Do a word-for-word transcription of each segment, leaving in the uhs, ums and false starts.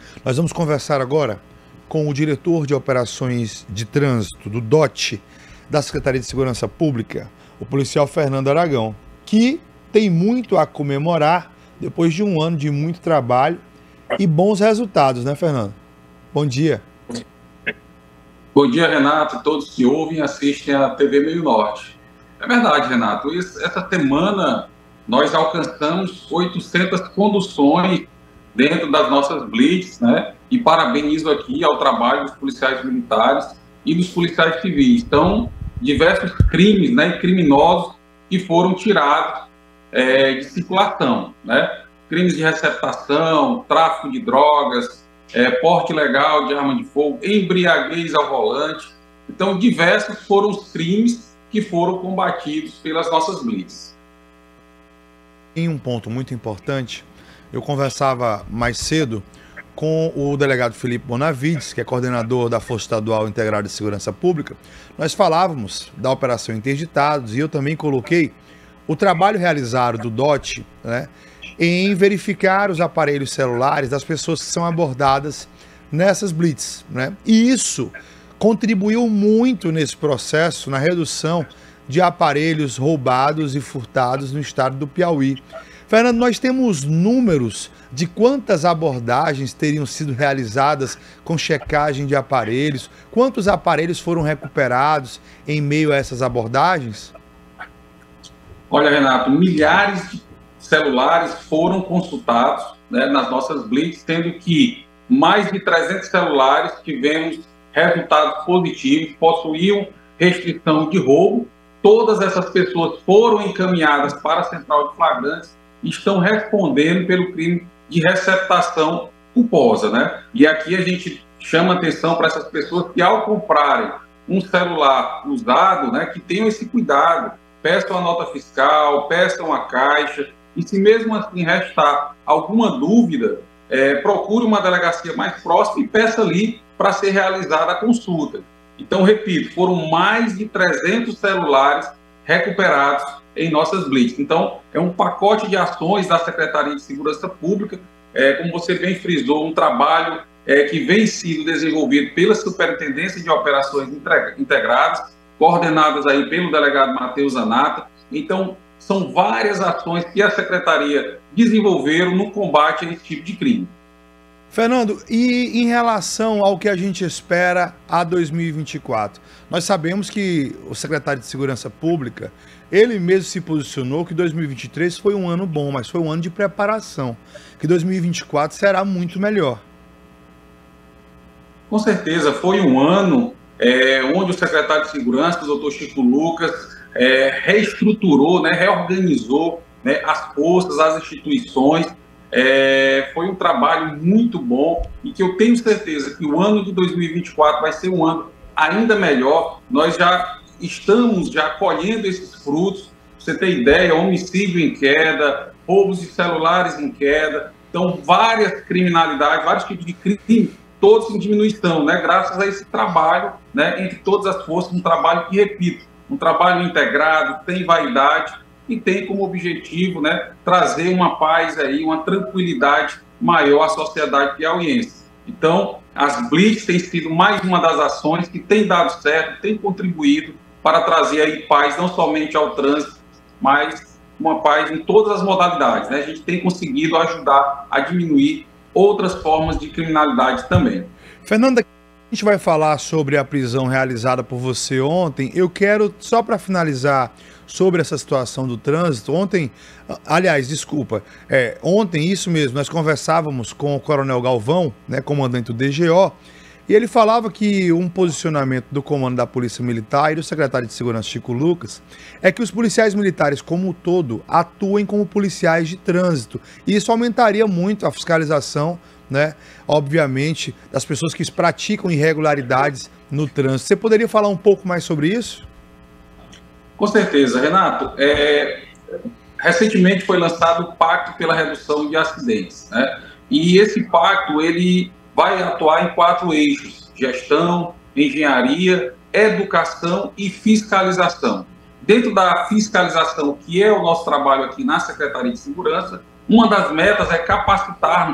Nós vamos conversar agora com o diretor de operações de trânsito do D O T, da Secretaria de Segurança Pública, o policial Fernando Aragão, que tem muito a comemorar depois de um ano de muito trabalho e bons resultados, né, Fernando? Bom dia. Bom dia, Renato, todos que ouvem e assistem a T V Meio Norte. É verdade, Renato, essa semana nós alcançamos oitocentas conduções dentro das nossas blitz, né? E parabenizo aqui ao trabalho dos policiais militares e dos policiais civis. Então, diversos crimes, né, criminosos que foram tirados é, de circulação, né? Crimes de receptação, tráfico de drogas, é, porte ilegal de arma de fogo, embriaguez ao volante. Então, diversos foram os crimes que foram combatidos pelas nossas blitz. Em um ponto muito importante, eu conversava mais cedo com o delegado Felipe Bonavides, que é coordenador da Força Estadual Integrada de Segurança Pública. Nós falávamos da Operação Interditados e eu também coloquei o trabalho realizado do D O T, né, em verificar os aparelhos celulares das pessoas que são abordadas nessas blitz, né? E isso contribuiu muito nesse processo, na redução de aparelhos roubados e furtados no estado do Piauí. Fernando, nós temos números de quantas abordagens teriam sido realizadas com checagem de aparelhos, quantos aparelhos foram recuperados em meio a essas abordagens? Olha, Renato, milhares de celulares foram consultados, né, nas nossas blitz, tendo que mais de trezentos celulares tivemos resultados positivos, possuíam restrição de roubo. Todas essas pessoas foram encaminhadas para a central de flagrantes e estão respondendo pelo crime de receptação culposa, né? E aqui a gente chama atenção para essas pessoas que, ao comprarem um celular usado, né, que tenham esse cuidado, peçam a nota fiscal, peçam a caixa, e se mesmo assim restar alguma dúvida, é, procure uma delegacia mais próxima e peça ali para ser realizada a consulta. Então, repito, foram mais de trezentos celulares recuperados em nossas blitz. Então, é um pacote de ações da Secretaria de Segurança Pública, é, como você bem frisou, um trabalho é, que vem sido desenvolvido pela Superintendência de Operações Integradas, coordenadas aí pelo delegado Matheus Zanata. Então, são várias ações que a Secretaria desenvolveram no combate a esse tipo de crime. Fernando, e em relação ao que a gente espera a dois mil e vinte e quatro? Nós sabemos que o secretário de Segurança Pública, ele mesmo se posicionou que dois mil e vinte e três foi um ano bom, mas foi um ano de preparação, que dois mil e vinte e quatro será muito melhor. Com certeza, foi um ano é, onde o secretário de Segurança, o doutor Chico Lucas, é, reestruturou, né, reorganizou, né, as forças, as instituições. É, foi um trabalho muito bom e que eu tenho certeza que o ano de dois mil e vinte e quatro vai ser um ano ainda melhor. Nós já estamos já colhendo esses frutos. Pra você ter ideia, homicídio em queda, roubos de celulares em queda. Então, várias criminalidades, vários tipos de crime, todos em diminuição, né? Graças a esse trabalho, né, entre todas as forças, um trabalho que, repito, um trabalho integrado, tem vaidade e tem como objetivo, né, trazer uma paz aí, uma tranquilidade maior à sociedade piauiense. Então, as blitz têm sido mais uma das ações que tem dado certo, tem contribuído para trazer aí paz não somente ao trânsito, mas uma paz em todas as modalidades, né? A gente tem conseguido ajudar a diminuir outras formas de criminalidade também. Fernanda, a gente vai falar sobre a prisão realizada por você ontem. Eu quero, só para finalizar, sobre essa situação do trânsito. Ontem, aliás, desculpa, é, ontem, isso mesmo, nós conversávamos com o Coronel Galvão, né, comandante do D G O, e ele falava que um posicionamento do comando da Polícia Militar e do secretário de Segurança, Chico Lucas, é que os policiais militares, como um todo, atuem como policiais de trânsito. E isso aumentaria muito a fiscalização, né, obviamente, das pessoas que praticam irregularidades no trânsito. Você poderia falar um pouco mais sobre isso? Com certeza, Renato. É, recentemente foi lançado o Pacto pela Redução de Acidentes, né? E esse pacto ele vai atuar em quatro eixos: gestão, engenharia, educação e fiscalização. Dentro da fiscalização, que é o nosso trabalho aqui na Secretaria de Segurança, uma das metas é capacitarmos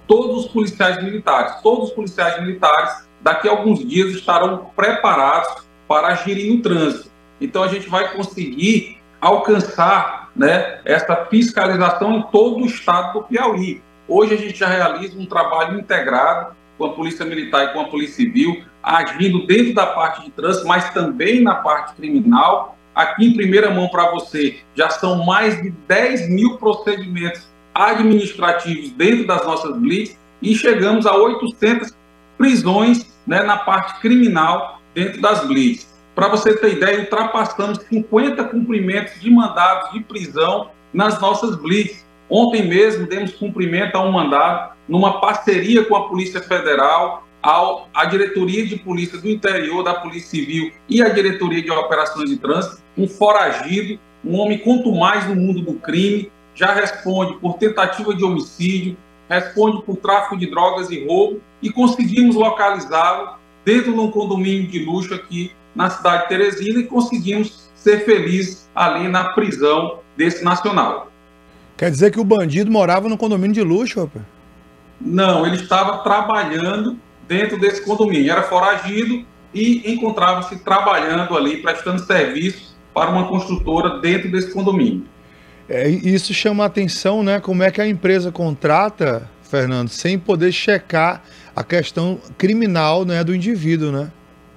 todos os policiais militares. Todos os policiais militares, daqui a alguns dias, estarão preparados para agirem no trânsito. Então, a gente vai conseguir alcançar, né, essa fiscalização em todo o estado do Piauí. Hoje, a gente já realiza um trabalho integrado com a Polícia Militar e com a Polícia Civil, agindo dentro da parte de trânsito, mas também na parte criminal. Aqui, em primeira mão para você, já são mais de dez mil procedimentos administrativos dentro das nossas blitz e chegamos a oitocentas prisões, né, na parte criminal dentro das blitz. Para você ter ideia, ultrapassamos cinquenta cumprimentos de mandados de prisão nas nossas blitz. Ontem mesmo demos cumprimento a um mandado numa parceria com a Polícia Federal, a Diretoria de Polícia do Interior da Polícia Civil e a Diretoria de Operações de Trânsito, um foragido, um homem quanto mais no mundo do crime, já responde por tentativa de homicídio, responde por tráfico de drogas e roubo, e conseguimos localizá-lo dentro de um condomínio de luxo aqui na cidade de Teresina e conseguimos ser felizes ali na prisão desse nacional. Quer dizer que o bandido morava no condomínio de luxo, rapaz? Não, ele estava trabalhando dentro desse condomínio, era foragido e encontrava-se trabalhando ali, prestando serviço para uma construtora dentro desse condomínio. É, isso chama a atenção, né? Como é que a empresa contrata, Fernando, sem poder checar a questão criminal, né, do indivíduo, né?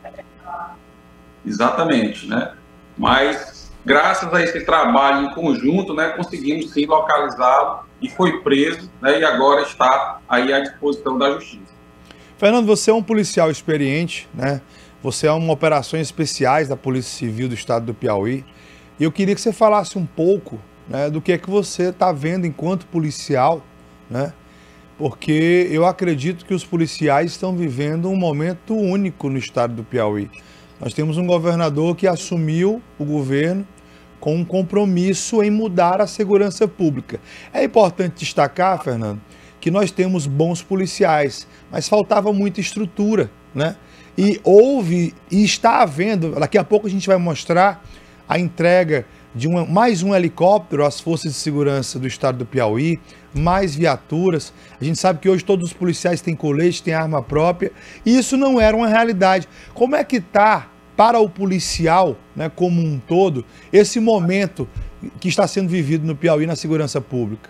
Exatamente, né? Mas, graças a esse trabalho em conjunto, né, conseguimos sim localizá-lo e foi preso, né, e agora está aí à disposição da Justiça. Fernando, você é um policial experiente, né? Você é uma operações especiais da Polícia Civil do Estado do Piauí. E eu queria que você falasse um pouco, né, do que é que você está vendo enquanto policial, né? Porque eu acredito que os policiais estão vivendo um momento único no estado do Piauí. Nós temos um governador que assumiu o governo com um compromisso em mudar a segurança pública. É importante destacar, Fernando, que nós temos bons policiais, mas faltava muita estrutura, né? E houve, e está havendo, daqui a pouco a gente vai mostrar a entrega de uma, mais um helicóptero às forças de segurança do estado do Piauí, mais viaturas. A gente sabe que hoje todos os policiais têm colete, têm arma própria, e isso não era uma realidade. Como é que está para o policial, né, como um todo, esse momento que está sendo vivido no Piauí na segurança pública?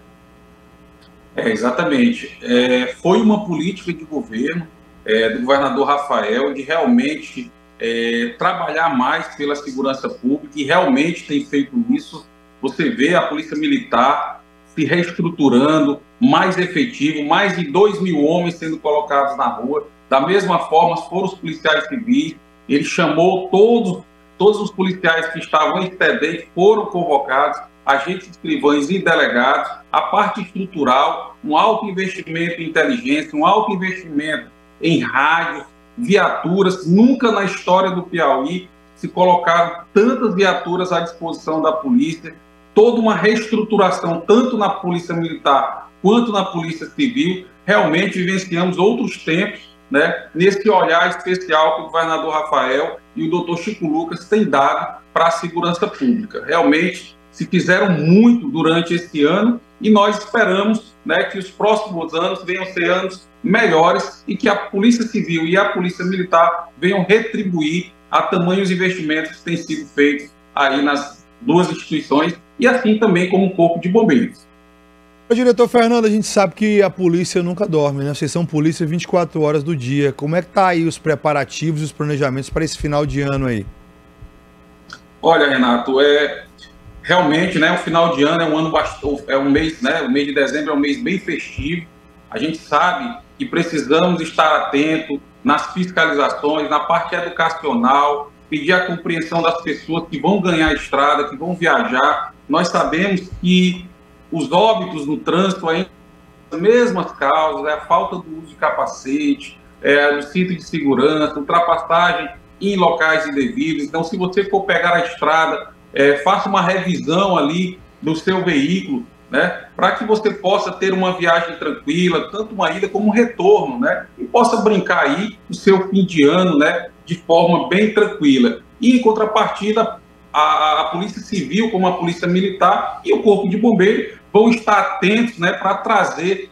É, exatamente. É, foi uma política de governo é, do governador Rafael de realmente é, trabalhar mais pela segurança pública e realmente tem feito isso. Você vê a Polícia Militar se reestruturando, mais efetivo, mais de dois mil homens sendo colocados na rua. Da mesma forma, foram os policiais civis. Ele chamou todos, todos os policiais que estavam em expediente, foram convocados, agentes escrivães e delegados. A parte estrutural, um alto investimento em inteligência, um alto investimento em rádios, viaturas. Nunca na história do Piauí se colocaram tantas viaturas à disposição da polícia, toda uma reestruturação, tanto na Polícia Militar quanto na Polícia Civil. Realmente vivenciamos outros tempos, né, nesse olhar especial que o governador Rafael e o doutor Chico Lucas têm dado para a segurança pública. Realmente se fizeram muito durante esse ano e nós esperamos, né, que os próximos anos venham ser anos melhores e que a Polícia Civil e a Polícia Militar venham retribuir a tamanhos investimentos que têm sido feitos aí nas duas instituições e assim também como o Corpo de Bombeiros. Ô, diretor Fernando, a gente sabe que a polícia nunca dorme, né? Vocês são polícia vinte e quatro horas do dia. Como é que tá aí os preparativos e os planejamentos para esse final de ano aí? Olha, Renato, é realmente, né, o final de ano é um ano bastante, é um mês, né, o mês de dezembro é um mês bem festivo. A gente sabe que precisamos estar atento nas fiscalizações, na parte educacional, pedir a compreensão das pessoas que vão ganhar a estrada, que vão viajar. Nós sabemos que os óbitos no trânsito ainda são as mesmas causas, é a falta do uso de capacete, é, do cinto de segurança, ultrapassagem em locais indevidos. Então, se você for pegar a estrada, é, faça uma revisão ali do seu veículo, né, para que você possa ter uma viagem tranquila, tanto uma ida como um retorno, né, e possa brincar aí o seu fim de ano, né, de forma bem tranquila. E, em contrapartida, a, a Polícia Civil, como a Polícia Militar e o Corpo de Bombeiros vão estar atentos, né, para trazer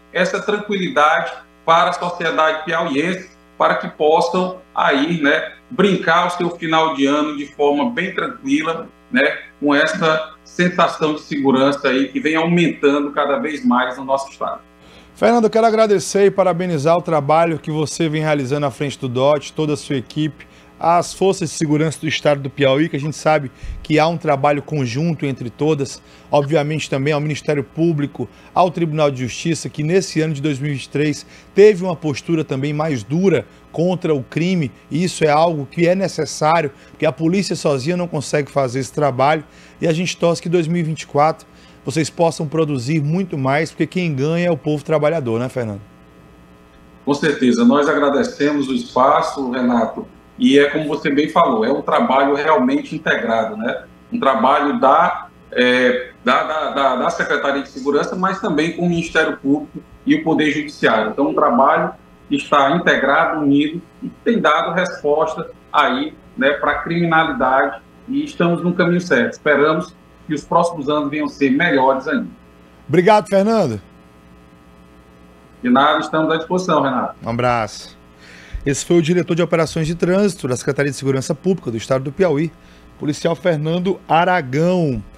essa tranquilidade para a sociedade piauiense, para que possam aí, né, brincar o seu final de ano de forma bem tranquila, né, com essa sensação de segurança aí que vem aumentando cada vez mais no nosso estado. Fernando, eu quero agradecer e parabenizar o trabalho que você vem realizando à frente do D O T, toda a sua equipe, as forças de segurança do estado do Piauí, que a gente sabe que há um trabalho conjunto entre todas, obviamente também ao Ministério Público, ao Tribunal de Justiça, que nesse ano de dois mil e vinte e três teve uma postura também mais dura contra o crime, e isso é algo que é necessário, porque a polícia sozinha não consegue fazer esse trabalho, e a gente torce que em dois mil e vinte e quatro vocês possam produzir muito mais, porque quem ganha é o povo trabalhador, né, Fernando? Com certeza, nós agradecemos o espaço, Renato, e é como você bem falou, é um trabalho realmente integrado, né? Um trabalho da, é, da, da, da, da Secretaria de Segurança, mas também com o Ministério Público e o Poder Judiciário. Então, um trabalho que está integrado, unido, e tem dado resposta aí, né, para a criminalidade, e estamos no caminho certo. Esperamos que os próximos anos venham ser melhores ainda. Obrigado, Fernando. De nada, estamos à disposição, Renato. Um abraço. Esse foi o diretor de Operações de Trânsito da Secretaria de Segurança Pública do Estado do Piauí, policial Fernando Aragão.